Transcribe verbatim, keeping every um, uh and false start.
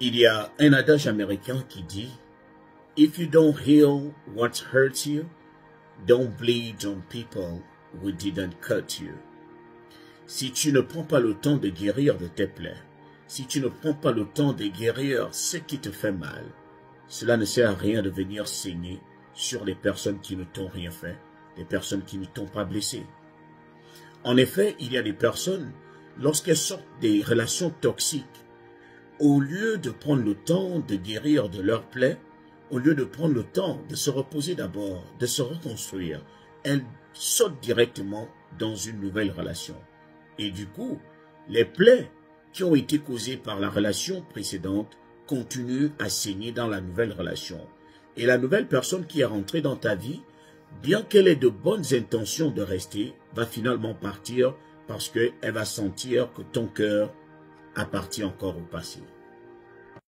Il y a un adage américain qui dit « If you don't heal what hurts you, don't bleed on people who didn't cut you. » Si tu ne prends pas le temps de guérir de tes plaies, si tu ne prends pas le temps de guérir ce qui te fait mal, cela ne sert à rien de venir saigner sur les personnes qui ne t'ont rien fait, les personnes qui ne t'ont pas blessé. En effet, il y a des personnes, lorsqu'elles sortent des relations toxiques, au lieu de prendre le temps de guérir de leurs plaies, au lieu de prendre le temps de se reposer d'abord, de se reconstruire, elles sautent directement dans une nouvelle relation. Et du coup, les plaies qui ont été causées par la relation précédente continuent à saigner dans la nouvelle relation. Et la nouvelle personne qui est rentrée dans ta vie, bien qu'elle ait de bonnes intentions de rester, va finalement partir parce qu'elle va sentir que ton cœur appartient encore au passé.